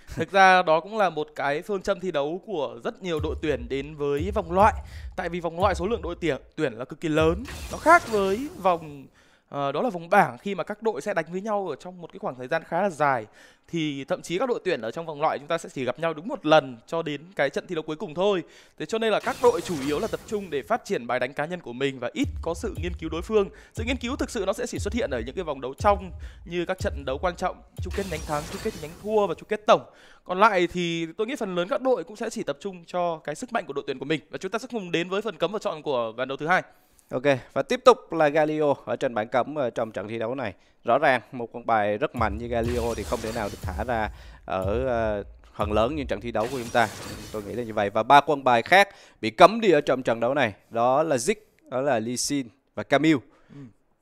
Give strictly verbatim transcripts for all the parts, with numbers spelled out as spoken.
Thực ra đó cũng là một cái phương châm thi đấu của rất nhiều đội tuyển đến với vòng loại. Tại vì vòng loại số lượng đội tuyển tuyển là cực kỳ lớn. Nó khác với vòng ờ, đó là vòng bảng khi mà các đội sẽ đánh với nhau ở trong một cái khoảng thời gian khá là dài. Thì thậm chí các đội tuyển ở trong vòng loại chúng ta sẽ chỉ gặp nhau đúng một lần cho đến cái trận thi đấu cuối cùng thôi. Thế cho nên là các đội chủ yếu là tập trung để phát triển bài đánh cá nhân của mình và ít có sự nghiên cứu đối phương. Sự nghiên cứu thực sự nó sẽ chỉ xuất hiện ở những cái vòng đấu trong như các trận đấu quan trọng, chung kết nhánh thắng, chung kết nhánh thua và chung kết tổng. Còn lại thì tôi nghĩ phần lớn các đội cũng sẽ chỉ tập trung cho cái sức mạnh của đội tuyển của mình. Và chúng ta sẽ cùng đến với phần cấm và chọn của ván đấu thứ hai. Ok, và tiếp tục là Galio ở trên bảng cấm ở trong trận thi đấu này. Rõ ràng một con bài rất mạnh như Galio thì không thể nào được thả ra ở uh, phần lớn những trận thi đấu của chúng ta. Tôi nghĩ là như vậy. Và ba quân bài khác bị cấm đi ở trong trận đấu này. Đó là Ziggs, đó là Lee Sin và Camille. Ừ.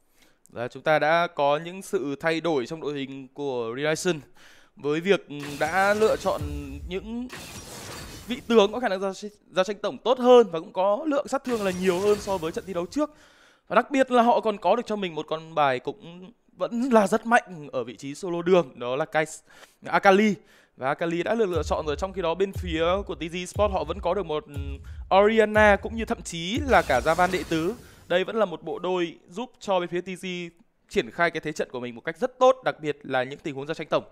Và chúng ta đã có những sự thay đổi trong đội hình của Renaissance với việc đã lựa chọn những vị tướng có khả năng ra, ra tranh tổng tốt hơn và cũng có lượng sát thương là nhiều hơn so với trận thi đấu trước. Và đặc biệt là họ còn có được cho mình một con bài cũng vẫn là rất mạnh ở vị trí solo đường, đó là Kais, Akali. Và Akali đã được lựa chọn rồi, trong khi đó bên phía của tê giê Sport họ vẫn có được một Orianna cũng như thậm chí là cả Javan đệ tứ. Đây vẫn là một bộ đôi giúp cho bên phía tê giê triển khai cái thế trận của mình một cách rất tốt, đặc biệt là những tình huống ra tranh tổng.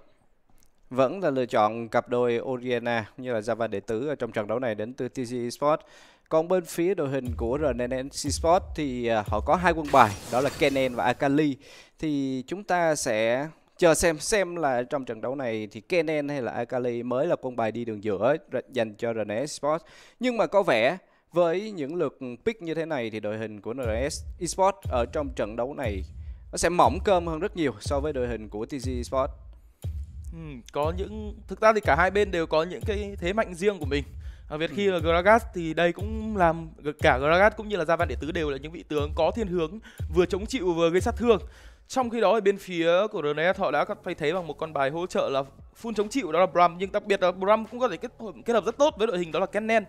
Vẫn là lựa chọn cặp đôi Orianna như là Javan đệ tứ ở trong trận đấu này đến từ tê giê Sport. Còn bên phía đội hình của rờ en en xê Sport thì họ có hai quân bài, đó là Kennen và Akali. Thì chúng ta sẽ chờ xem xem là trong trận đấu này thì Kennen hay là Akali mới là quân bài đi đường giữa dành cho rờ en ét Sport. Nhưng mà có vẻ với những lượt pick như thế này thì đội hình của rờ en ét Esports ở trong trận đấu này nó sẽ mỏng cơm hơn rất nhiều so với đội hình của tê giê Sport. Ừ, có những thực ra thì cả hai bên đều có những cái thế mạnh riêng của mình. Đặc biệt khi là Gragas thì đây cũng làm cả Gragas cũng như là Javan đệ tứ đều là những vị tướng có thiên hướng vừa chống chịu vừa gây sát thương. Trong khi đó ở bên phía của rờ en ét họ đã thay thế bằng một con bài hỗ trợ là full chống chịu, đó là Braum, nhưng đặc biệt là Braum cũng có thể kết, kết hợp rất tốt với đội hình đó là Kennen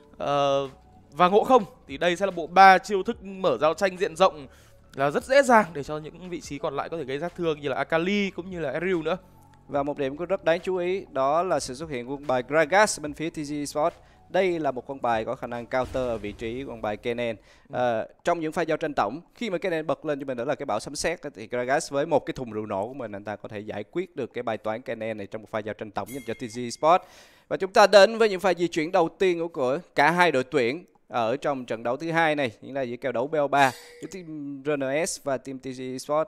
ờ, và Ngộ Không. Thì đây sẽ là bộ ba chiêu thức mở giao tranh diện rộng là rất dễ dàng để cho những vị trí còn lại có thể gây sát thương như là Akali cũng như là Ezreal nữa. Và một điểm cũng rất đáng chú ý đó là sự xuất hiện của con bài Gragas bên phía tê giê Sport. Đây là một con bài có khả năng counter ở vị trí con bài Kennen. À, trong những pha giao tranh tổng, khi mà Kennen bật lên cho mình đó là cái bão sấm sét thì Gragas với một cái thùng rượu nổ của mình, anh ta có thể giải quyết được cái bài toán Kennen này trong một pha giao tranh tổng dành cho tê giê Sport. Và chúng ta đến với những pha di chuyển đầu tiên của cả hai đội tuyển ở trong trận đấu thứ hai này, những là giữa kèo đấu bê o ba giữa team rờ en ét và team tê giê Sport.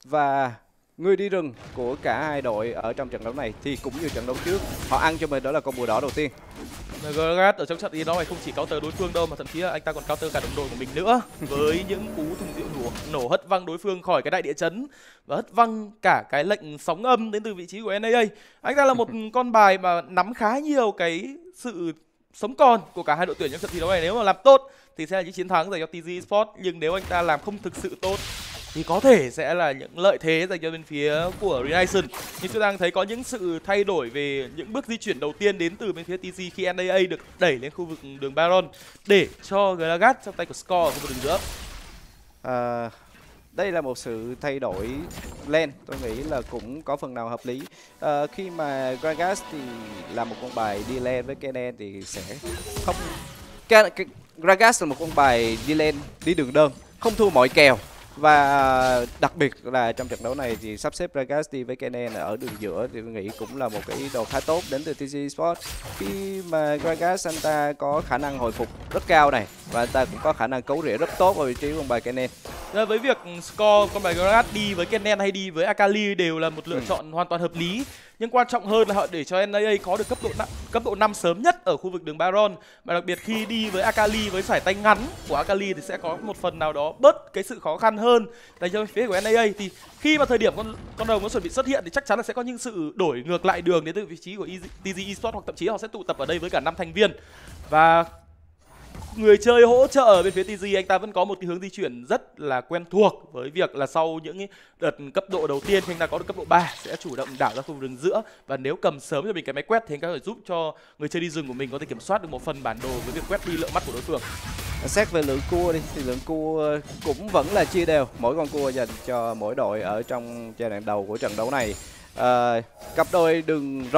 Và người đi rừng của cả hai đội ở trong trận đấu này thì cũng như trận đấu trước, họ ăn cho mình đó là con bùa đỏ đầu tiên. Gragas ở trong trận thi đấu này không chỉ counter đối phương đâu mà thậm chí là anh ta còn counter cả đồng đội của mình nữa với những cú thùng rượu nổ, nổ hất văng đối phương khỏi cái đại địa chấn và hất văng cả cái lệnh sóng âm đến từ vị trí của en a a. Anh ta là một con bài mà nắm khá nhiều cái sự sống còn của cả hai đội tuyển trong trận thi đấu này. Nếu mà làm tốt thì sẽ là những chiến thắng dành cho tê giê Sport, nhưng nếu anh ta làm không thực sự tốt thì có thể sẽ là những lợi thế dành cho bên phía của Renaissance. Nhưng chúng ta đang thấy có những sự thay đổi về những bước di chuyển đầu tiên đến từ bên phía tê giê khi en a a được đẩy lên khu vực đường Baron để cho Gragas trong tay của Score ở khu vực đường giữa. À, đây là một sự thay đổi lane, tôi nghĩ là cũng có phần nào hợp lý. À, khi mà Gragas thì là một con bài đi lane với Kennen thì sẽ không... Gragas là một con bài đi lane, đi đường đơn, không thua mọi kèo. Và đặc biệt là trong trận đấu này thì sắp xếp Gragas đi với Kennen ở đường giữa thì tôi nghĩ cũng là một cái ý đồ khá tốt đến từ tê giê Sport. Khi mà Gragas anh ta có khả năng hồi phục rất cao này và anh ta cũng có khả năng cấu rỉa rất tốt ở vị trí con bài Kennen. Với việc Score con bài Gragas đi với Kennen hay đi với Akali đều là một lựa ừ. chọn hoàn toàn hợp lý. Nhưng quan trọng hơn là họ để cho en a a có được cấp độ năm, cấp độ năm sớm nhất ở khu vực đường Baron. Và đặc biệt khi đi với Akali với sải tay ngắn của Akali thì sẽ có một phần nào đó bớt cái sự khó khăn hơn dành cho phía của en a a. Thì khi mà thời điểm con con đồng nó chuẩn bị xuất hiện thì chắc chắn là sẽ có những sự đổi ngược lại đường đến từ vị trí của tê giê Esports, hoặc thậm chí họ sẽ tụ tập ở đây với cả năm thành viên. Và người chơi hỗ trợ bên phía tê giê anh ta vẫn có một cái hướng di chuyển rất là quen thuộc với việc là sau những đợt cấp độ đầu tiên khi anh ta có được cấp độ ba sẽ chủ động đảo ra khu vực đường giữa, và nếu cầm sớm cho mình cái máy quét thì anh ta có thể giúp cho người chơi đi rừng của mình có thể kiểm soát được một phần bản đồ với việc quét đi lượng mắt của đối phương. Xét về lượng cua đi thì lượng cua cũng vẫn là chia đều, mỗi con cua dành cho mỗi đội ở trong giai đoạn đầu của trận đấu này. À, cặp đôi đường rồng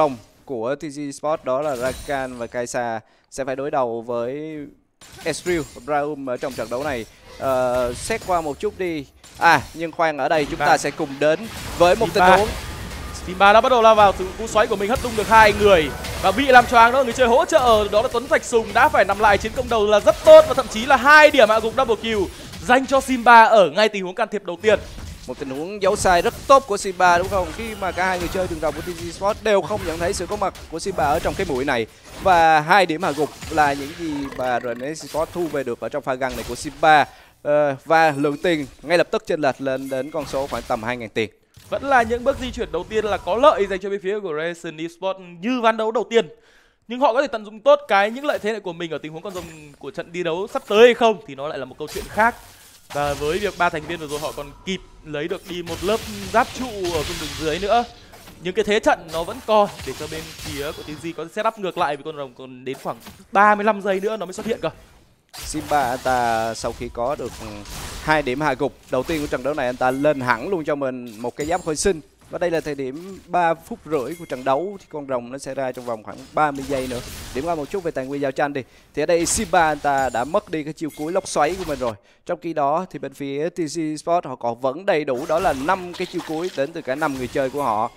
của tê giê Sport đó là Rakan và Kai'Sa sẽ phải đối đầu với Ezreal và Braum ở trong trận đấu này. Uh, xét qua một chút đi. À, nhưng khoan, ở đây chúng ta sẽ cùng đến với một tình huống. Simba đã bắt đầu lao vào từ cú xoáy của mình, hất tung được hai người và bị làm choáng đó. Người chơi hỗ trợ đó là Tuấn Thạch Sùng đã phải nằm lại. Chiến công đầu là rất tốt và thậm chí là hai điểm hạ gục double kill dành cho Simba ở ngay tình huống can thiệp đầu tiên. Một tình huống giấu sai rất tốt của Simba đúng không? Khi mà cả hai người chơi đường rồng của tê giê Sport đều không nhận thấy sự có mặt của Simba ở trong cái mũi này. Và hai điểm hạ gục là những gì mà rờ en ét Sport thu về được ở trong pha găng này của Simba. Uh, và lượng tiền ngay lập tức chênh lệch lên đến con số khoảng tầm hai nghìn tiền. Vẫn là những bước di chuyển đầu tiên là có lợi dành cho bên phía của Rayson Esports như ván đấu đầu tiên. Nhưng họ có thể tận dụng tốt cái những lợi thế này của mình ở tình huống con rồng của trận đi đấu sắp tới hay không thì nó lại là một câu chuyện khác. Và với việc ba thành viên vừa rồi họ còn kịp lấy được đi một lớp giáp trụ ở cung đường dưới nữa. Nhưng cái thế trận nó vẫn còn để cho bên phía của tê giê có setup ngược lại, vì con rồng còn đến khoảng ba mươi lăm giây nữa nó mới xuất hiện cơ. Simba anh ta sau khi có được hai điểm hạ gục đầu tiên của trận đấu này, anh ta lên hẳn luôn cho mình một cái giáp hồi sinh. Và đây là thời điểm ba phút rưỡi của trận đấu thì con rồng nó sẽ ra trong vòng khoảng ba mươi giây nữa. Điểm qua một chút về tài nguyên giao tranh đi. Thì ở đây Simba anh ta đã mất đi cái chiêu cuối lốc xoáy của mình rồi. Trong khi đó thì bên phía tê giê Sport họ còn vẫn đầy đủ, đó là năm cái chiêu cuối đến từ cả năm người chơi của họ.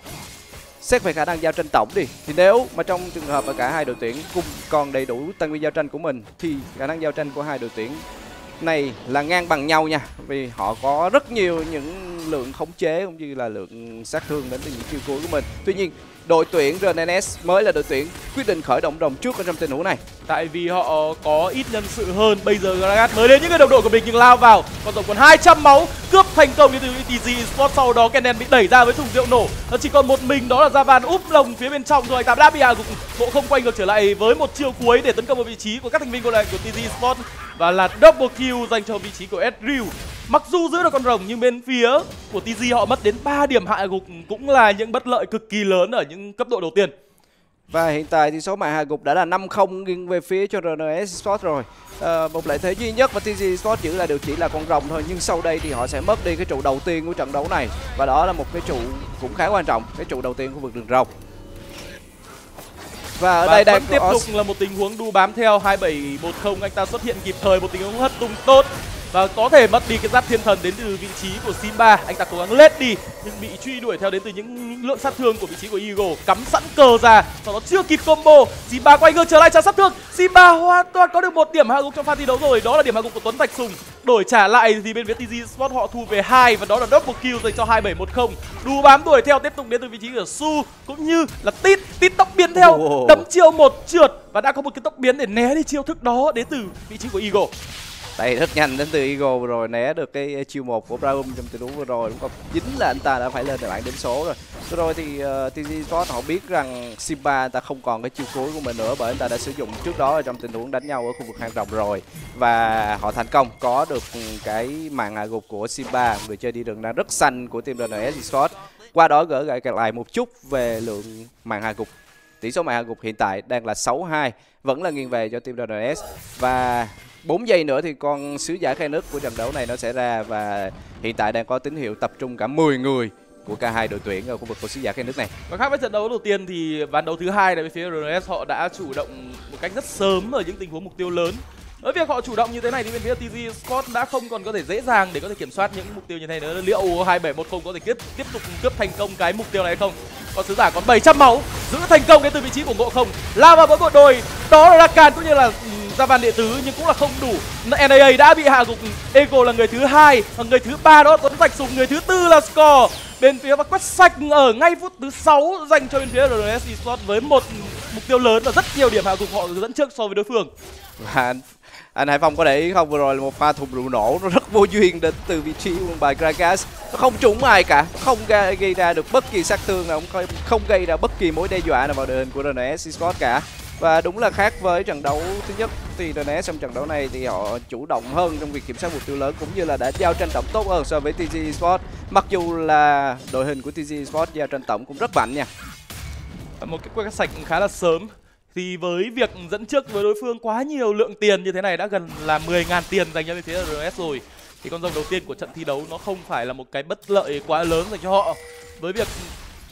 Xét về khả năng giao tranh tổng đi, thì nếu mà trong trường hợp mà cả hai đội tuyển cùng còn đầy đủ tài nguyên giao tranh của mình thì khả năng giao tranh của hai đội tuyển này là ngang bằng nhau nha. Vì họ có rất nhiều những lượng khống chế cũng như là lượng sát thương đến từ những chiêu cuối của mình. Tuy nhiên đội tuyển rờ en ét mới là đội tuyển quyết định khởi động rồng trước ở trong tình huống này. Tại vì họ có ít nhân sự hơn. Bây giờ Gragas mới đến những cái đồng đội của mình nhưng lao vào. Còn rồng còn hai trăm máu, cướp thành công như từ tê giê Sport. Sau đó Kennen bị đẩy ra với thùng rượu nổ. Nó chỉ còn một mình đó là Javan úp lồng phía bên trong rồi. Anh ta đã bị hạ gục. Bộ không quay ngược trở lại với một chiêu cuối để tấn công vào vị trí của các thành viên còn lại của tê giê Sport. Và là double kill dành cho vị trí của Ezreal. Mặc dù giữ được con rồng nhưng bên phía của tê giê họ mất đến ba điểm hạ gục, cũng là những bất lợi cực kỳ lớn ở những cấp độ đầu tiên. Và hiện tại thì số mạng hạ gục đã là năm không nghiêng về phía cho rờ en ét Sport rồi. À, một lợi thế duy nhất mà tê giê Sport giữ lại được chỉ là con rồng thôi. Nhưng sau đây thì họ sẽ mất đi cái trụ đầu tiên của trận đấu này. Và đó là một cái trụ cũng khá quan trọng, cái trụ đầu tiên của khu vực đường rồng. Và ở Và đây đang tiếp tục là một tình huống đu bám theo hai bảy một không. Anh ta xuất hiện kịp thời, một tình huống hất tung tốt và có thể mất đi cái giáp thiên thần đến từ vị trí của Simba. Anh ta cố gắng lết đi nhưng bị truy đuổi theo đến từ những lượng sát thương của vị trí của Eagle. Cắm sẵn cờ ra, sau đó chưa kịp combo. Simba quay ngược trở lại trả sát thương. Simba hoàn toàn có được một điểm hạ gục trong pha thi đấu rồi. Đó là điểm hạ gục của Tuấn Thạch Sùng. Đổi trả lại thì bên phía tê giê Sport họ thu về hai và đó là double kill dành cho hai bảy một không. Đu bám đuổi theo tiếp tục đến từ vị trí của Su cũng như là Tít. Tít tốc biến theo, oh. đấm chiêu một trượt và đã có một cái tốc biến để né đi chiêu thức đó đến từ vị trí của Eagle. Đây rất nhanh đến từ Eagle rồi, né được cái chiêu một của Braum trong trận đấu vừa rồi, đúng không? Chính là anh ta đã phải lên lại điểm số rồi. Vừa rồi thì uh, tê giê Sport họ biết rằng Simba anh ta không còn cái chiêu cuối của mình nữa, bởi anh ta đã sử dụng trước đó ở trong tình huống đánh nhau ở khu vực hang rồng rồi. Và họ thành công có được cái màn hạ gục của Simba, người chơi đi đường đang rất xanh của team rờ en ét Sport. Qua đó gỡ glại lại một chút về lượng màn hạ gục. Tỷ số màn hạ gục hiện tại đang là sáu hai, vẫn là nghiêng về cho team rờ en ét. Và bốn giây nữa thì con sứ giả khai nước của trận đấu này nó sẽ ra và hiện tại đang có tín hiệu tập trung cả mười người của cả hai đội tuyển ở khu vực của sứ giả khai nước này. Và khác với trận đấu đầu tiên thì ván đấu thứ hai là bên phía rờ en ét họ đã chủ động một cách rất sớm ở những tình huống mục tiêu lớn. Với việc họ chủ động như thế này thì bên phía tê giê Sport đã không còn có thể dễ dàng để có thể kiểm soát những mục tiêu như thế nữa. Liệu hai bảy một không có thể tiếp tiếp tục cướp thành công cái mục tiêu này hay không? Còn sứ giả còn bảy trăm máu, giữ thành công đến từ vị trí của Ngộ Không, lao vào với bộ đôi. Đó là Rakan cũng như là Javan đệ tứ nhưng cũng là không đủ. en a a đã bị hạ gục. Eagle là người thứ hai, và người thứ ba đó Tuấn Thạch Sùng, người thứ tư là Score. Bên phía và quét sạch ở ngay phút thứ sáu dành cho bên phía rờ en ét Esports với một mục tiêu lớn và rất nhiều điểm hạ gục, họ dẫn trước so với đối phương. Và anh, anh Hải Phong có để ý không, vừa rồi là một pha thùng rượu nổ nó rất vô duyên đến từ vị trí của bài Gragas. Nó không trúng ai cả, không gây ra được bất kỳ sát thương nào, không, không gây ra bất kỳ mối đe dọa nào vào đội hình của rờ en ét Esports cả. Và đúng là khác với trận đấu thứ nhất thì rờ en ét trong trận đấu này thì họ chủ động hơn trong việc kiểm soát mục tiêu lớn cũng như là đã giao tranh tổng tốt hơn so với tê giê Sport. Mặc dù là đội hình của tê giê Sport giao tranh tổng cũng rất mạnh nha. Một cái quét sạch khá là sớm. Thì với việc dẫn trước với đối phương quá nhiều lượng tiền như thế này, đã gần là mười nghìn tiền dành cho bên phía rờ en ét rồi, thì con rồng đầu tiên của trận thi đấu nó không phải là một cái bất lợi quá lớn dành cho họ. Với việc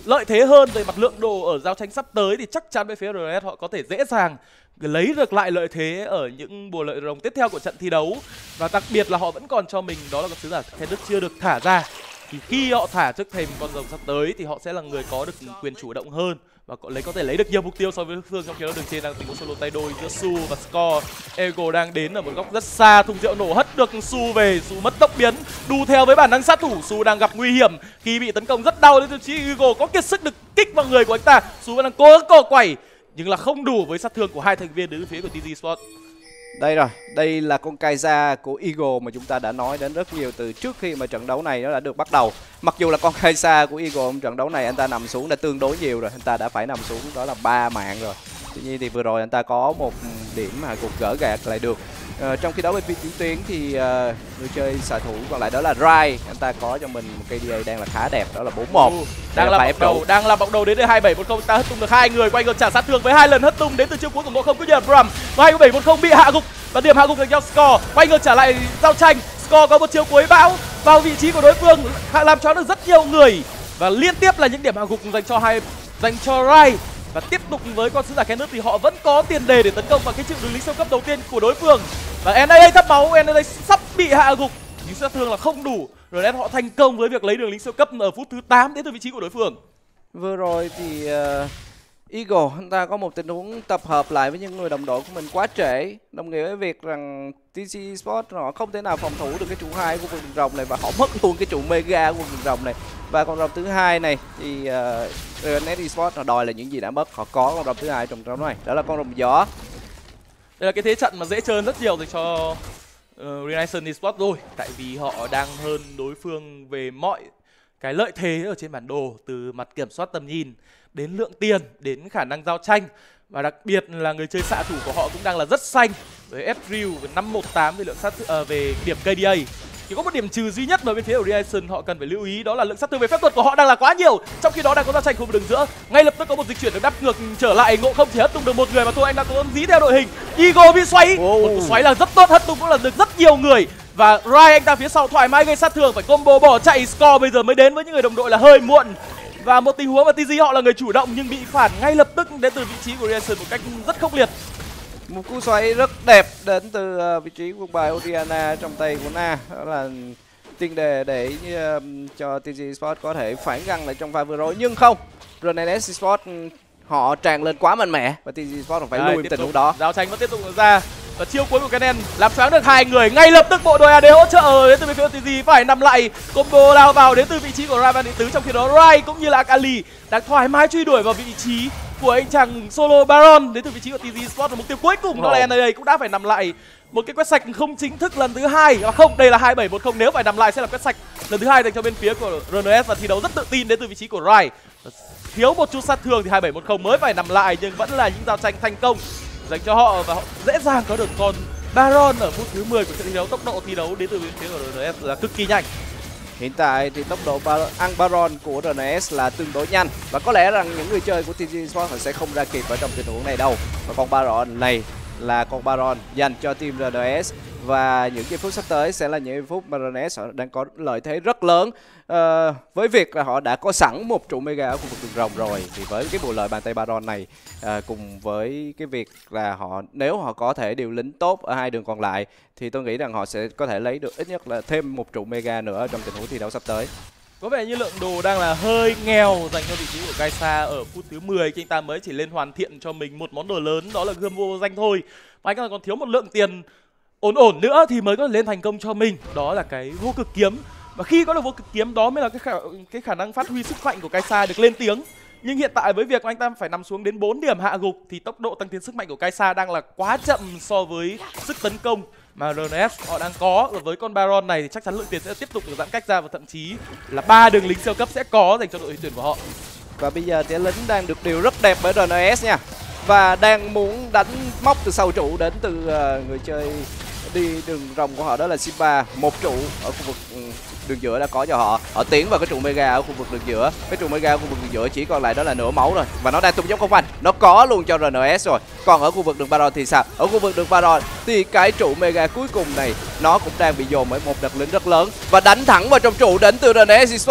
lợi thế hơn về mặt lượng đồ ở giao tranh sắp tới thì chắc chắn bên phía rờ en ét họ có thể dễ dàng lấy được lại lợi thế ở những bùa lợi rồng tiếp theo của trận thi đấu. Và đặc biệt là họ vẫn còn cho mình đó là con sứ giả Khen Đức chưa được thả ra. Thì khi họ thả trước thềm con rồng sắp tới thì họ sẽ là người có được quyền chủ động hơn và có lấy có thể lấy được nhiều mục tiêu so với đối phương. Trong khi đó đường trên đang tình huống solo tay đôi giữa Su và Score. Ego đang đến ở một góc rất xa, thùng rượu nổ hất được Su về. Su mất tốc biến, đu theo với bản năng sát thủ. Su đang gặp nguy hiểm khi bị tấn công rất đau đến từ chí Ego có kiệt sức được kích vào người của anh ta. Su vẫn đang cố gắng cò quẩy nhưng là không đủ với sát thương của hai thành viên đến phía của tê giê Sport. Đây rồi, đây là con Kai'Sa của Eagle mà chúng ta đã nói đến rất nhiều từ trước khi mà trận đấu này nó đã được bắt đầu. Mặc dù là con Kai'Sa của Eagle trận đấu này anh ta nằm xuống đã tương đối nhiều rồi, anh ta đã phải nằm xuống đó là ba mạng rồi. Tuy nhiên thì vừa rồi anh ta có một điểm mà cuộc gỡ gạt lại được. Ờ, trong khi đó bên phía chiến tuyến thì uh, người chơi xạ thủ còn lại đó là Rai, anh ta có cho mình một ca đê a đang là khá đẹp, đó là bốn một. Ừ, đang là bọc đầu, đang là bọc đầu đến từ hai bảy một không, ta hất tung được hai người, quay ngược trả sát thương với hai lần hất tung đến từ chiêu cuối của Ngộ Không, cứ như Bram và hai bảy một không bị hạ gục và điểm hạ gục dành cho Score, quay ngược trả lại giao tranh. Score có một chiêu cuối bão vào vị trí của đối phương, làm cho được rất nhiều người và liên tiếp là những điểm hạ gục dành cho hai dành cho Rai. Và tiếp tục với con sứ giả Khen Đức thì họ vẫn có tiền đề để tấn công vào cái triệu đường lính siêu cấp đầu tiên của đối phương. Và en a thấp máu, en a sắp bị hạ gục nhưng sát thương là không đủ. Rồi nên họ thành công với việc lấy đường lính siêu cấp ở phút thứ tám đến từ vị trí của đối phương. Vừa rồi thì uh, Eagle anh ta có một tình huống tập hợp lại với những người đồng đội của mình quá trễ, đồng nghĩa với việc rằng tê giê Sport họ không thể nào phòng thủ được cái trụ hai của vực đường rồng này và họ mất luôn cái trụ mega của vực đường rồng này. Và con rồng thứ hai này thì uh, rờ en ét Esports họ đòi là những gì đã mất, họ có con rồng thứ hai trong trận đấu này, đó là con rồng gió. Đây là cái thế trận mà dễ chơi rất nhiều dành cho uh, Renaissance Esports rồi, tại vì họ đang hơn đối phương về mọi cái lợi thế ở trên bản đồ, từ mặt kiểm soát tầm nhìn đến lượng tiền đến khả năng giao tranh, và đặc biệt là người chơi xạ thủ của họ cũng đang là rất xanh với Ezreal với năm một tám về lượng sát uh, về điểm ca đê a. Chỉ có một điểm trừ duy nhất mà bên phía của Reaction họ cần phải lưu ý, đó là lượng sát thương về phép thuật của họ đang là quá nhiều. Trong khi đó đang có giao tranh khu vực đường giữa, ngay lập tức có một dịch chuyển được đắp ngược trở lại. Ngộ Không chỉ hất tung được một người mà thôi, anh đã có dí theo đội hình. Eagle bị xoáy, oh. Một xoáy là rất tốt, hất tung cũng là được rất nhiều người. Và Rai anh ta phía sau thoải mái gây sát thương, phải combo bỏ chạy. Score bây giờ mới đến với những người đồng đội là hơi muộn. Và một tình huống mà tê giê họ là người chủ động nhưng bị phản ngay lập tức đến từ vị trí của Reaction một cách rất khốc liệt. Một cú xoáy rất đẹp đến từ uh, vị trí quân bài Orianna trong tay của Na, đó là tiền đề để uh, cho tê giê Sport có thể phản găng lại trong pha vừa rồi, nhưng không, rờ en ét Sport họ tràn lên quá mạnh mẽ và tê giê Sport phải Đây, lùi tình huống đó. Giao tranh vẫn tiếp tục ra và chiêu cuối của Kennen làm choáng được hai người, ngay lập tức bộ đội a đê hỗ trợ đến từ phía tê giê phải nằm lại, combo lao vào đến từ vị trí của Ravan điện tứ. Trong khi đó Rai cũng như là Akali đang thoải mái truy đuổi vào vị trí của anh chàng solo Baron đến từ vị trí của tê giê Sport. Mục tiêu cuối cùng đó là en a cũng đã phải nằm lại, một cái quét sạch không chính thức lần thứ hai. À không, đây là hai bảy một không, nếu phải nằm lại sẽ là quét sạch lần thứ hai dành cho bên phía của rờ en ét, và thi đấu rất tự tin đến từ vị trí của Rai. Thiếu một chút sát thương thì hai bảy một không mới phải nằm lại, nhưng vẫn là những giao tranh thành công dành cho họ và họ dễ dàng có được con Baron ở phút thứ mười của trận thi đấu. Tốc độ thi đấu đến từ bên phía của rờ en ét là cực kỳ nhanh. Hiện tại thì tốc độ bar ăn Baron của rờ en ét là tương đối nhanh và có lẽ rằng những người chơi của tê giê Sport họ sẽ không ra kịp ở trong tình huống này đâu. Và con Baron này là con Baron dành cho team rờ en ét và những giây phút sắp tới sẽ là những giây phút mà rờ en ét họ đang có lợi thế rất lớn uh, với việc là họ đã có sẵn một trụ mega ở khu vực đường rồng rồi. Thì với cái bộ lợi bàn tay Baron này uh, cùng với cái việc là họ nếu họ có thể điều lính tốt ở hai đường còn lại thì tôi nghĩ rằng họ sẽ có thể lấy được ít nhất là thêm một trụ mega nữa trong tình huống thi đấu sắp tới. Có vẻ như lượng đồ đang là hơi nghèo dành cho vị trí của Kai'Sa ở phút thứ mười, khi anh ta mới chỉ lên hoàn thiện cho mình một món đồ lớn, đó là gươm vô danh thôi. Và anh ta còn thiếu một lượng tiền ổn ổn nữa thì mới có thể lên thành công cho mình, đó là cái vô cực kiếm. Và khi có được vô cực kiếm đó mới là cái khả, cái khả năng phát huy sức mạnh của Kai'Sa được lên tiếng. Nhưng hiện tại với việc anh ta phải nằm xuống đến bốn điểm hạ gục thì tốc độ tăng tiến sức mạnh của Kai'Sa đang là quá chậm so với sức tấn công mà rờ en ét họ đang có. Và với con Baron này thì chắc chắn lượng tiền sẽ tiếp tục được giãn cách ra, và thậm chí là ba đường lính siêu cấp sẽ có dành cho đội tuyển của họ. Và bây giờ thì lính đang được điều rất đẹp bởi rờ en ét nha, và đang muốn đánh móc từ sau trụ đến từ uh, người chơi đi đường rồng của họ, đó là Simba. Một trụ ở khu vực đường giữa đã có cho họ, họ tiến vào cái trụ mega ở khu vực đường giữa. Cái trụ mega ở khu vực đường giữa chỉ còn lại đó là nửa máu rồi, và nó đang tung dốc không phanh, nó có luôn cho rờ en ét rồi. Còn ở khu vực đường Baron thì sao? Ở khu vực đường Baron thì cái trụ mega cuối cùng này nó cũng đang bị dồn bởi một đợt lính rất lớn và đánh thẳng vào trong trụ đến từ rờ en ét Esports.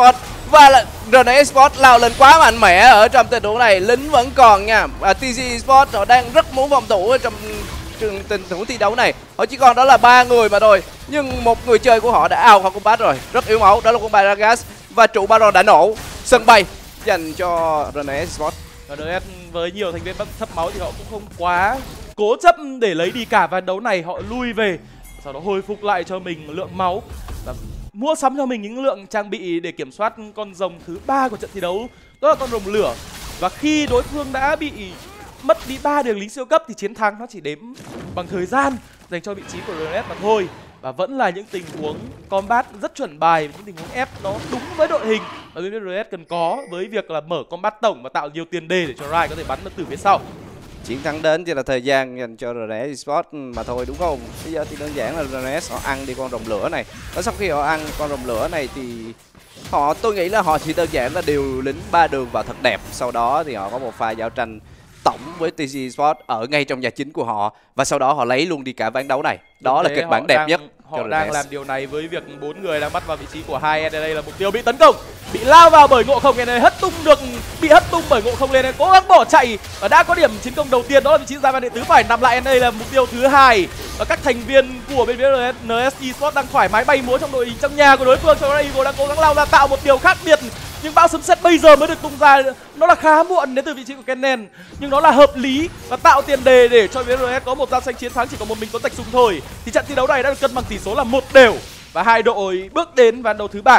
Và là rờ en Esports lao lên quá mạnh mẽ ở trong tình huống này. Lính vẫn còn nha. Và tê giê Esports họ đang rất muốn phòng thủ ở trong trường tình huống thi đấu này. Họ chỉ còn đó là ba người mà thôi. Nhưng một người chơi của họ đã out khỏi combat rồi. Rất yếu máu. Đó là con bài Gragas. Và trụ Baron đã nổ. Sân bay dành cho rờ en Esports. Và đê ét với nhiều thành viên thấp máu thì họ cũng không quá cố chấp để lấy đi cả ván đấu này. Họ lui về, sau đó hồi phục lại cho mình lượng máu và mua sắm cho mình những lượng trang bị để kiểm soát con rồng thứ ba của trận thi đấu, đó là con rồng lửa. Và khi đối phương đã bị mất đi ba đường lính siêu cấp thì chiến thắng nó chỉ đếm bằng thời gian dành cho vị trí của rờ en ét mà thôi. Và vẫn là những tình huống combat rất chuẩn bài, những tình huống ép nó đúng với đội hình mà bên rờ en ét cần có, với việc là mở combat tổng và tạo nhiều tiền đề để cho Rai có thể bắn từ phía sau. Chiến thắng đến chỉ là thời gian dành cho rờ en Esports mà thôi, đúng không? Bây giờ thì đơn giản là rờ en họ ăn đi con rồng lửa này. Và sau khi họ ăn con rồng lửa này thì họ, tôi nghĩ là họ chỉ đơn giản là điều lính ba đường vào thật đẹp. Sau đó thì họ có một pha giao tranh tổng với tê giê Esports ở ngay trong nhà chính của họ. Và sau đó họ lấy luôn đi cả ván đấu này. Đó là kịch bản đẹp đang, nhất. Họ đang làm điều này với việc bốn người đang bắt vào vị trí của hai en. Đây là mục tiêu bị tấn công, bị lao vào bởi Ngộ Không. En hất tung được, bị hất tung bởi Ngộ Không lên, cố gắng bỏ chạy và đã có điểm chiến công đầu tiên, đó là vị trí ra van điện tứ phải nằm lại. En đây là mục tiêu thứ hai và các thành viên của bên phía en ét Esports đang thoải mái bay múa trong đội hình trong nhà của đối phương. Cho Eagle đang cố gắng lao ra tạo một điều khác biệt, nhưng bão sấm sét bây giờ mới được tung ra. Nó là khá muộn đến từ vị trí của Kennen, nhưng nó là hợp lý và tạo tiền đề để cho bên rờ en ét có một giao tranh chiến thắng chỉ có một mình có Tạch Sùng thôi. Thì trận thi đấu này đã được cân bằng tỷ số là một đều và hai đội bước đến ván đấu thứ ba.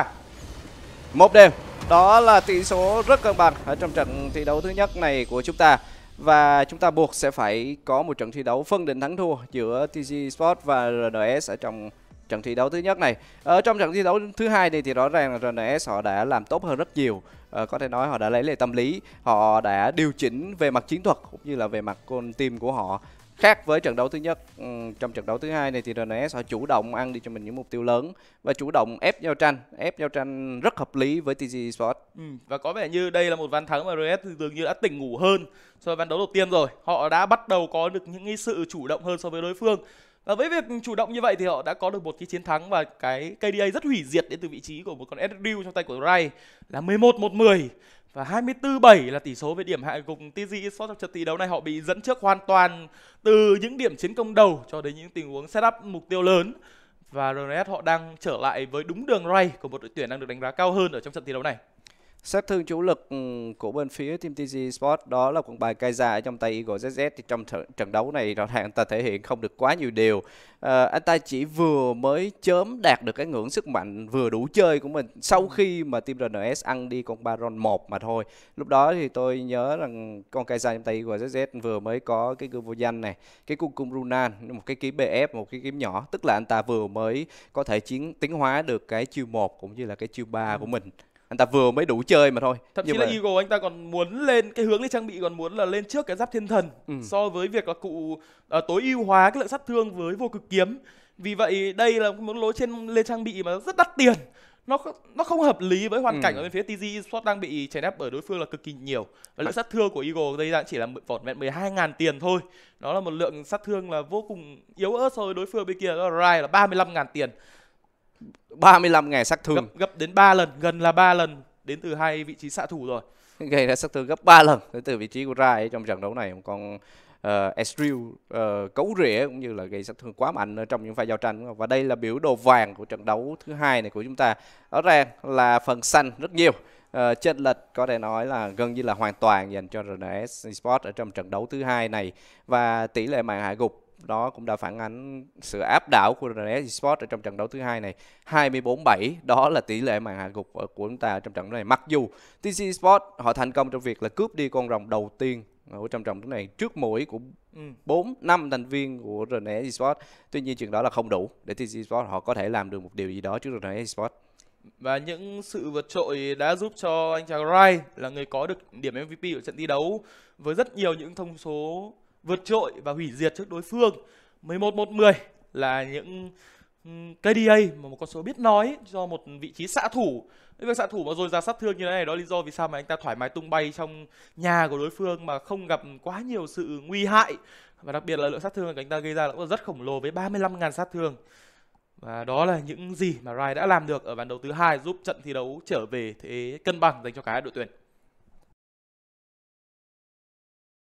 Một đều, đó là tỷ số rất cân bằng ở trong trận thi đấu thứ nhất này của chúng ta. Và chúng ta buộc sẽ phải có một trận thi đấu phân định thắng thua giữa tê giê Esports và rờ en ét ở trong trận thi đấu thứ nhất này. Ở trong trận thi đấu thứ hai này thì rõ ràng là rờ en ét họ đã làm tốt hơn rất nhiều. Ờ, có thể nói họ đã lấy lại tâm lý, họ đã điều chỉnh về mặt chiến thuật cũng như là về mặt con team của họ. Khác với trận đấu thứ nhất, um, trong trận đấu thứ hai này thì rờ en ét họ chủ động ăn đi cho mình những mục tiêu lớn và chủ động ép giao tranh, ép giao tranh rất hợp lý với tê giê Esports. Ừ, và có vẻ như đây là một ván thắng mà rờ en ét dường như đã tỉnh ngủ hơn so với ván đấu đầu tiên rồi. Họ đã bắt đầu có được những sự chủ động hơn so với đối phương. Và với việc chủ động như vậy thì họ đã có được một cái chiến thắng và cái ca đê a rất hủy diệt đến từ vị trí của một con Ezreal trong tay của Rai là mười một một mười. Và hai mươi tư bảy là tỷ số về điểm hạ gục tê giê Esports trong trận thi đấu này. Họ bị dẫn trước hoàn toàn từ những điểm chiến công đầu cho đến những tình huống setup mục tiêu lớn. Và rờ en ét họ đang trở lại với đúng đường ray của một đội tuyển đang được đánh giá cao hơn ở trong trận thi đấu này. Sát thương chủ lực của bên phía team tê giê Esports đó là con bài Kai'Sa ở trong tay Eagle zét zét. Thì trong trận đấu này rõ ràng anh ta thể hiện không được quá nhiều điều. À, anh ta chỉ vừa mới chớm đạt được cái ngưỡng sức mạnh vừa đủ chơi của mình sau khi mà team rờ en ét ăn đi con Baron một mà thôi. Lúc đó thì tôi nhớ rằng con Kai'Sa trong tay Eagle zét zét vừa mới có cái gươm vô danh này, cái cung cung Runan, một cái kiếm bê ép, một cái kiếm nhỏ. Tức là anh ta vừa mới có thể chiến tiến hóa được cái chiêu một cũng như là cái chiêu ba của mình. Anh ta vừa mới đủ chơi mà thôi. Thậm chí là Eagle anh ta còn muốn lên cái hướng lên trang bị, còn muốn là lên trước cái giáp thiên thần ừ. so với việc là cụ uh, tối ưu hóa cái lượng sát thương với vô cực kiếm. Vì vậy đây là một lối trên lên trang bị mà rất đắt tiền. Nó nó không hợp lý với hoàn ừ. cảnh ở bên phía tê giê Esports đang bị chèn ép bởi đối phương là cực kỳ nhiều. Và lượng sát thương của Eagle đây ra chỉ là vỏn vẹn mười hai nghìn tiền thôi. Đó là một lượng sát thương là vô cùng yếu ớt so với đối phương bên kia, đó là Rai là ba mươi lăm nghìn tiền. ba mươi lăm ngàn sát thương, gấp, gấp đến ba lần, gần là ba lần đến từ hai vị trí xạ thủ rồi. Gây ra sát thương gấp ba lần đến từ vị trí của Rai trong trận đấu này. Một con uh, Ezreal uh, cấu rỉa cũng như là gây sát thương quá mạnh ở trong những pha giao tranh. Và đây là biểu đồ vàng của trận đấu thứ hai này của chúng ta. Rõ ràng là phần xanh rất nhiều. Uh, chênh lệch có thể nói là gần như là hoàn toàn dành cho rờ en ét Esports ở trong trận đấu thứ hai này. Và tỷ lệ mạng hạ gục đó cũng đã phản ánh sự áp đảo của rờ en ét Esports ở trong trận đấu thứ hai này. hai mươi bốn bảy, đó là tỷ lệ màn hạ gục của chúng ta trong trận đấu này. Mặc dù tê giê Esports họ thành công trong việc là cướp đi con rồng đầu tiên ở trong trận đấu này trước mũi của bốn năm thành viên của rờ en ét Esports. Tuy nhiên chuyện đó là không đủ để tê giê Esports họ có thể làm được một điều gì đó trước rờ en ét Esports. Và những sự vượt trội đã giúp cho anh chàng Rai là người có được điểm em vê pê ở trận thi đấu với rất nhiều những thông số vượt trội và hủy diệt trước đối phương. Mười một một mười là những ca đê a mà một con số biết nói cho một vị trí xạ thủ. Cái việc xạ thủ mà rồi ra sát thương như thế này đó là lý do vì sao mà anh ta thoải mái tung bay trong nhà của đối phương mà không gặp quá nhiều sự nguy hại. Và đặc biệt là lượng sát thương của anh ta gây ra cũng rất khổng lồ với ba mươi lăm nghìn sát thương. Và đó là những gì mà Rai đã làm được ở ván đấu thứ hai, giúp trận thi đấu trở về thế cân bằng dành cho cả hai đội tuyển.